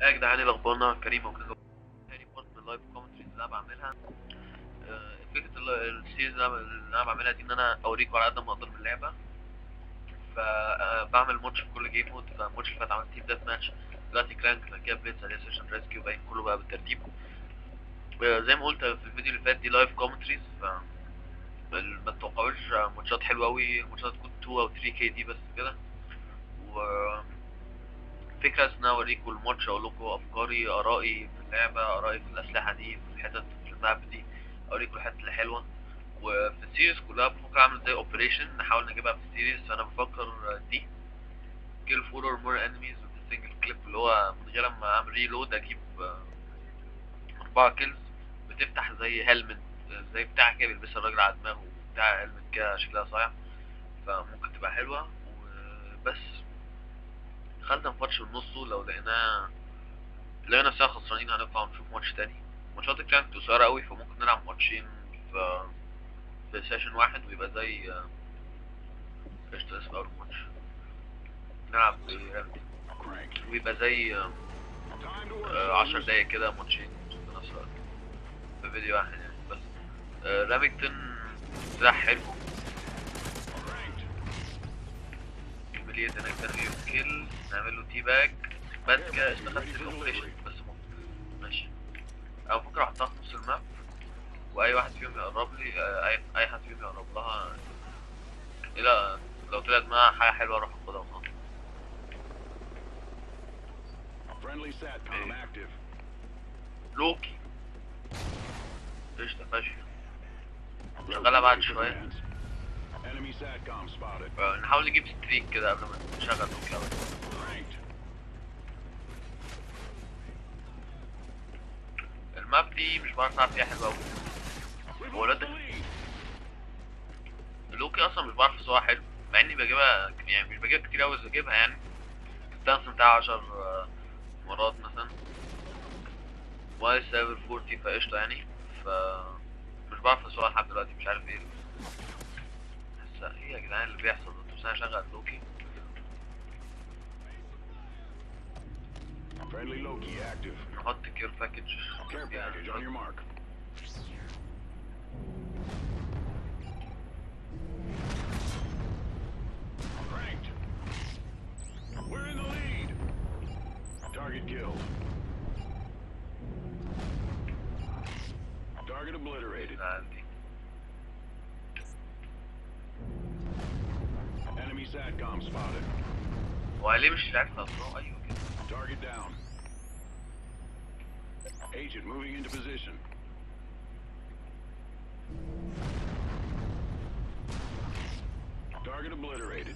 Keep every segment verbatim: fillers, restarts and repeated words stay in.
يا جدعان ايه الاخبار؟ كريم وكذا تاني بارت من اللايف كومنتريز اللي انا بعملها. آه، فكره ال- السيريز اللي انا اللي أنا بعملها دي ان انا اوريكم على قد ما اقدر من اللعبه. فبعمل ماتش في كل جيم مود. فالماتش اللي فات عملت تيم ديث ماتش، دلوقتي كلانك، بعد كده بليتز، بعد كده سيشن ريسكيو، باين كله بقى بالترتيب. آه، زي ما قلت في الفيديو اللي فات دي لايف كومنتريز، ف ما تتوقعوش ماتشات حلوه قوي، ماتشات تكون اتنين او تلاتة كي دي بس كده. و فكرة ان انا اوريكم الماتش، اقول لكم افكاري، ارائي في اللعبة، ارائي في الاسلحة دي، في الحتت في الماب دي، اوريكم الحتت الحلوة. وفي السيريز كلها بفكر اعمل زي اوبريشن نحاول نجيبها في السيريز. فانا بفكر دي كيل فور اور مور انميز سنجل كليب، اللي هو من غير ما اعمل ريلود اجيب آه، اربعة كيلز. بتفتح زي هيلمت، زي بتاع كده بيلبسها الراجل على دماغه، بتاع هيلمت كده شكلها صايع، فممكن تبقى حلوة. وبس خلنا نفرش من نصه، لو لقيناه لقينا نفسنا خسرانين هنطلع ونشوف ماتش تاني. ماتشات الكلام قصيرة قوي، فممكن نلعب ماتشين في في سيشن واحد، ويبقى زي قشطة. اسم أول ماتش نلعب بريالتي، ويبقى زي آه، عشر دقايق كده ماتشين في نفس الوقت في فيديو واحد يعني. بس آه، رامينجتون سلاح حلو، مليت هناك تنغير كيل، نعمل له تي باج، بس كده استخدت الاوبريشن بس ممكن. ماشي، أنا بفكر أحطها في نص الماب، واي واحد فيهم يقرب لي، آه، اي اي حد فيهم يقرب لها. لا، لو طلعت معاها حاجه حلوه اروح اخدها وخلاص. إيه. لوكي قشطه فشخ، شغالها بعد شويه. آه، نحاول نجيب ستريك كده قبل ما نشغل لوكي أوي. الماب دي مش بعرف العب فيها حلوه قوي. هو الواد ده لوكي اصلا مش بعرف اسوقها حلو، مع اني بجيبها يعني مش بجيبها كتير قوي، بس بجيبها يعني. الستانس بتاعها عشر آه، مرات مثلا، واي سيرفر اربعين، فقشطه يعني. ف مش بعرف اسوقها لحد دلوقتي، مش عارف ايه. بس ايه يا جدعان اللي بيحصل ده؟ بس انا شغل لوكي. Friendly Loki active. نحط كير باكج. Care package on your mark. Ranked. We're in the lead. Target killed. Target obliterated. عندي Enemy SATCOM spotted. هو ليه مش عارف اصلا؟ ايوه كده. Target down. Agent moving into position. Target obliterated.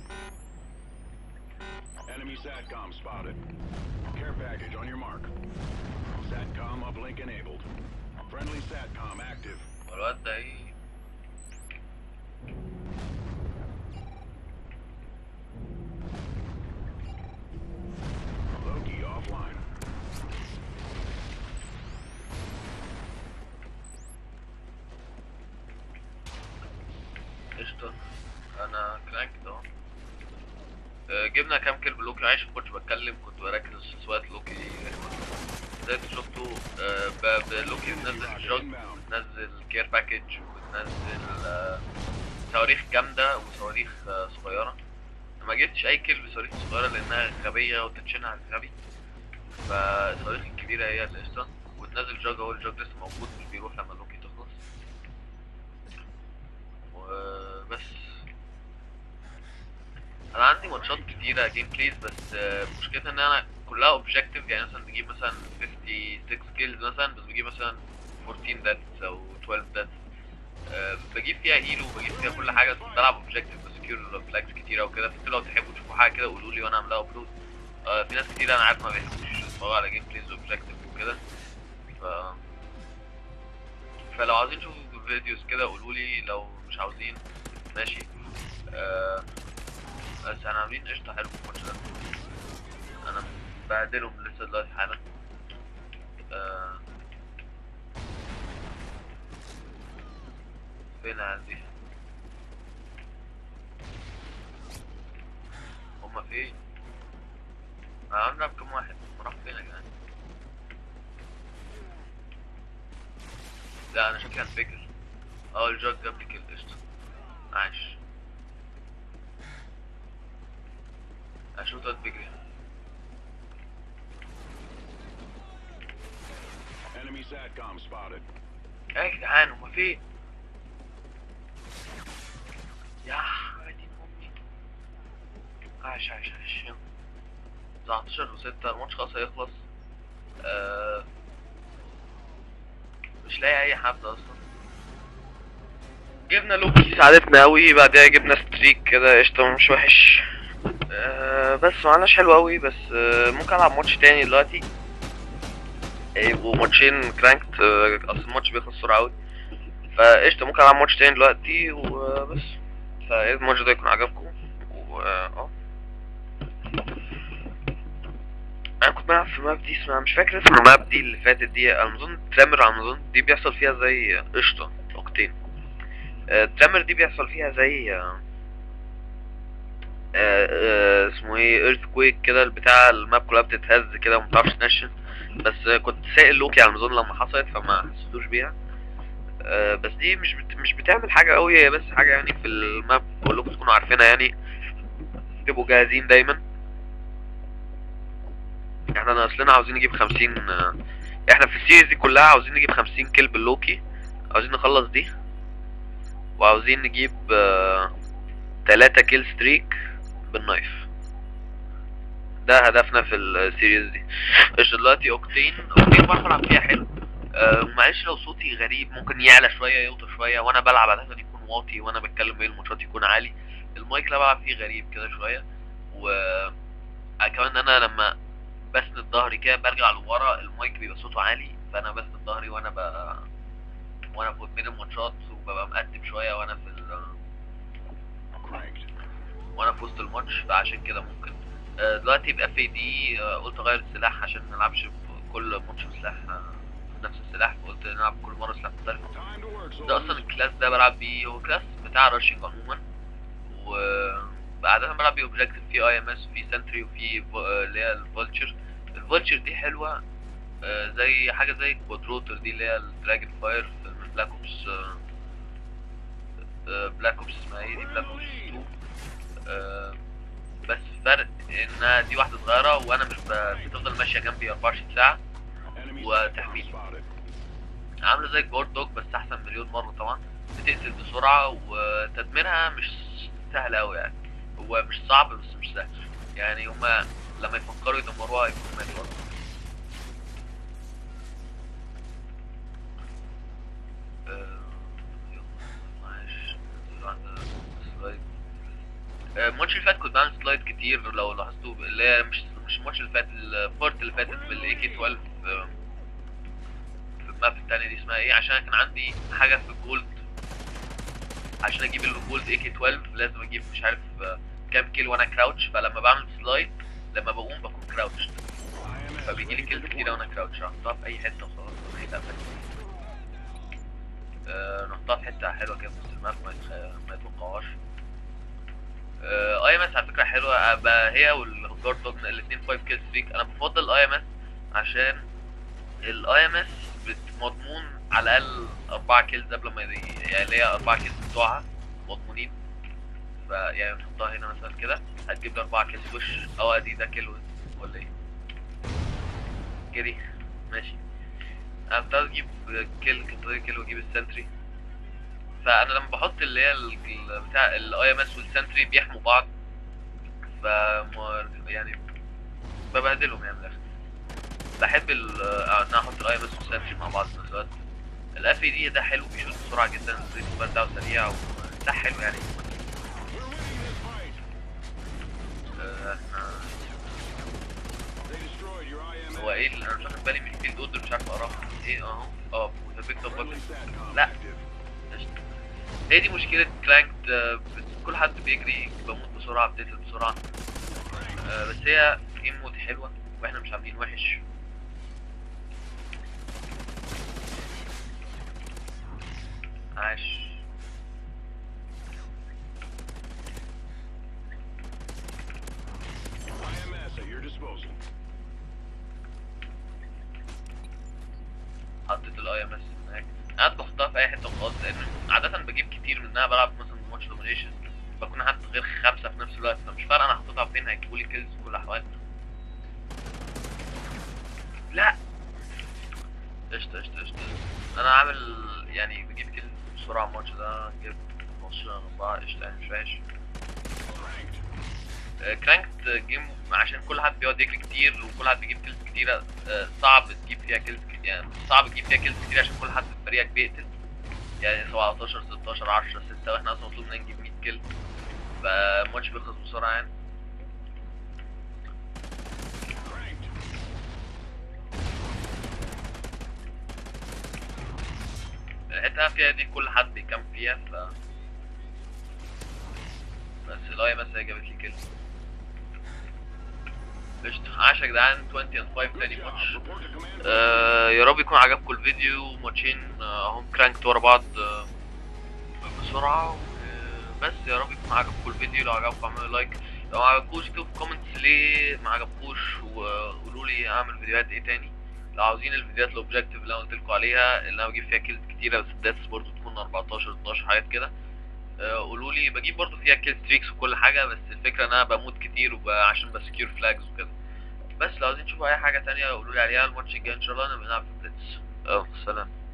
Enemy SATCOM spotted. Care package on your mark. SATCOM uplink enabled. Friendly SATCOM active. الواد ده ايه؟ Loki offline. قشطة. انا كرانك اهو. آه، جبنا كام كيل بلوكي؟ عايش كنتش بتكلم، كنت بركز في سواقة لوكي. زي انتوا شفتوا آه، ب- بلوكي بتنزل جوج، بتنزل كير باكج، وبتنزل آه، صواريخ جامدة وصواريخ آه، صغيرة. ما جبتش اي كيل بصواريخ صغيرة لانها غبية وتنشنها غبي، فالصواريخ الكبيرة هي اللي قشطة. وتنزل جوج اهو، الجوج لسه موجود مش بيروح لما لوكي تخلص. وبس انا عندي ماتشات كتيرة جيم بلايز، بس آه، مشكلتها ان انا كلها اوبجكتيف. يعني مثلا بجيب مثلا خمسة وستة كيلز مثلا، بس بجيب مثلا اربعتاشر داتس او اتناشر داتس. أه بجيب فيها هيلو وبجيب فيها كل حاجة، بس بلعب اوبجكتيف بسكيور فلاجز كتيرة وكده. فانتوا لو تحبوا تشوفوا حاجة كده قولوا لي وانا اعملها ابلود. أه في ناس كتير انا عارف ما بيحبوش يتفرجوا على جيم بلايز اوبجكتيف وكده. ف فلو عاوزين تشوفوا فيديوز كده قولوا لي، لو مش عاوزين ماشي. أه بس احنا عاملين قشطة حلو في الماتش ده. انا بعدلهم لسه دلوقتي حالا. آه فين عندي؟ هما فين؟ انا عم نلعب كام واحد؟ راح فين يا جدعان؟ لا انا شكلي هنفجر. اه الجاج جاب لي كيل، قشطة. عاش. اشوف ده بيجري. Enemy SATCOM spotted. ايه يا جدعان هما فين؟ يا دين امي. عاش عاش عاش. يلا تسعتاشر وستة، الماتش خلاص هيخلص. آه مش لاقي اي حد اصلا. جبنا لوكي ساعدتنا اوي، بعدها جبنا ستريك كده قشطة مش وحش. آه بس معناش حلو اوي، بس آه ممكن العب ماتش تاني دلوقتي. يبقوا ماتشين كرانكت، آه اصل الماتش بيخلص بسرعة اوي. فقشطة ممكن العب ماتش تاني دلوقتي وبس. فايه الماتش ده يكون عجبكم و اه انا كنت بلعب في ماب دي اسمها، مش فاكر اسم الماب دي اللي فاتت دي، انا اظن ترامر، على ما اظن دي بيحصل فيها زي قشطة اوكتين. آه ترامر دي بيحصل فيها زي آه آه اسمه ايه ايرثكويك كده، البتاع الماب كلها بتتهز كده ومبتعرفش تنشن. بس آه كنت سائل لوكي على ما اظن لما حصلت فما حسيتوش بيها. آه بس دي مش بت... مش بتعمل حاجة قوي، هي بس حاجة يعني في الماب كلكم تكونوا عارفينها يعني، تبقوا جاهزين دايما. احنا ناقصلنا عاوزين نجيب خمسين، آه احنا في السيريز دي كلها عاوزين نجيب خمسين كيل باللوكي، عاوزين نخلص دي، وعاوزين نجيب آه تلاتة كيل ستريك بالنايف. ده هدفنا في السيريز دي. ايش دلوقتي اوكتين، اوكتين بعرف العب فيها حلو. أه معلش لو صوتي غريب ممكن يعلى شويه يوطى شويه، وانا بلعب عاده يكون واطي، وانا بتكلم بين الماتشات يكون عالي. المايك اللي بلعب فيه غريب كده شويه، و كمان انا لما بسند ظهري كده برجع لورا المايك بيبقى صوته عالي، فانا بسند ظهري وانا ب... وانا في بين الماتشات وببقى مقدم شويه وانا في ال... وانا في وسط الماتش، فعشان كده ممكن أه دلوقتي باف اي دي أه قلت اغير السلاح عشان ما نلعبش كل ماتش بسلاح أه نفس السلاح، فقلت نلعب كل مره سلاح مختلف. ده اصلا الكلاس ده بلعب بيه هو كلاس بتاع راشنج عموما، وبعدها بلعب بيه اوبجكتيف في اي ام اس وفي سنتري وفي اللي هي الفولتشر. الفولتشر دي حلوه أه زي حاجه زي الكوادروتر دي اللي هي الدراجون فاير في بلاك اوبس. أه بلاك اوبس اسمها ايه دي، بلاك اوبس تو. أه بس فرق ان دي واحده صغيره وانا مش بتفضل ماشيه جنبي اربعة وعشرين ساعه وتحميل، عامله زي الجورد دوج بس احسن مليون مره طبعا. بتقتل بسرعه وتدميرها مش سهل اوي يعني، هو مش صعب بس مش سهل يعني، هما لما يفكروا يدمروها يكونوا ماتوا اصلا. الماتش اللي فات كنت بعمل سلايد كتير لو لاحظتوا، اللي هي مش مش الماتش اللي فات، البارت اللي فاتت بالاي كي اتناشر في الماب التانية دي اسمها ايه، عشان كان عندي حاجة في الجولد، عشان اجيب الجولد اي كي اتناشر لازم اجيب مش عارف كام كيل وانا كراوتش، فلما بعمل سلايد لما بقوم بكون كراوتش، فبيجيلي كيل كتير وانا كراوتش. نحطها في اي حتة وخلاص ولا ايه؟ أه نحطها في حتة حلوة كده في وسط الماب ما يتوقعوهاش. اي ام اس على فكره حلوه، هي والجارد دوج الاثنين خمسة كيل ستريك. انا بفضل الاي ام اس عشان الاي ام اس مضمون على الاقل اربعة كيلز قبل ما يدي... يعني اللي هي اربعة كيلز بتوعها مضمونين. ف يعني نحطها هنا مثلا كده هتجيب لي اربعة كيلز وش، او ادي ده كيل ولا ايه جري ماشي. انا كنت عايز اجيب كيل كنت عايز كيل واجيب السنتري، فانا لما بحط اللي هي بتاع الاي ام اس والسنتري بيحموا بعض، ف يعني ببهدلهم يعني من الاخر. بحب ان انا احط الاي ام اس والسنتري مع بعض في نفس الوقت. الاف اي دي ده حلو بيشوط بسرعه جدا، الريت بتاعه سريع وده حلو يعني. احنا هو ايه اللي انا مش واخد بالي من الفيلد اوردر، مش عارف اقراها ايه اهو. اه لا هي دي مشكلة كلانكد، كل حد بيجري بموت بسرعة بتقتل بسرعة، أه بس هي جيم مود حلوة واحنا مش عاملين وحش. عاش. حطيت الاي ام اس هناك، قاعد احطها في اي حته وخلاص، لان عاده بجيب كتير منها. بلعب مثلا ماتش دومينيشن بكون حاطط غير خمسه في نفس الوقت، فمش فارقه انا حطيتها فين، هيجيبوا لي كيلز في كل الاحوال. لا قشطه قشطه قشطه. انا عامل يعني بجيب كيلز بسرعه الماتش ده، جبت خمستاشر اربعة قشطه يعني مش وحش. كرانكت جيم عشان كل حد بيقعد يجري كتير وكل حد بيجيب كيلز كتيرة، آه، صعب تجيب فيها كيلز كتير، يعني صعب تجيب فيها كيلز كتير عشان كل حد في فريقك بيقتل، يعني سبعتاشر ستاشر عشرة ستة، واحنا اصلا مطلوب مننا نجيب مية كيل، فالماتش بيخلص بسرعة يعني. الحتة فيها دي كل حد بيكمل فيها، ف بس لاي مثلا جابت لي كيل. قشطة. عاش يا جدعان. عشرين and خمسة تاني ماتش. آه يا رب يكون عجبكم الفيديو. ماتشين آه، هم كرانكت ورا بعض آه بسرعة. و- بس يا رب يكون عجبكم الفيديو. لو عجبكم اعملوا لايك، لو ما عجبكوش اكتبوا في كومنتس ليه ما عجبكوش، وقولوا لي اعمل فيديوهات ايه تاني. لو عاوزين الفيديوهات الاوبجكتيف اللي انا قلت لكم عليها، اللي انا بجيب فيها كيلز كتيرة بس الداثs برضو تكون اربعتاشر اتناشر حاجات كده، آه، قولوا لي. بجيب برضو فيها كيل ستريكس وكل حاجة، بس الفكرة ان انا بموت كتير وب- عشان بسكيور فلاجز وكده. بس لو عاوزين تشوفوا اي حاجة تانية قولوا لي عليها. الماتش الجاي ان شاء الله نبقى نلعب في بليتز. اه سلام.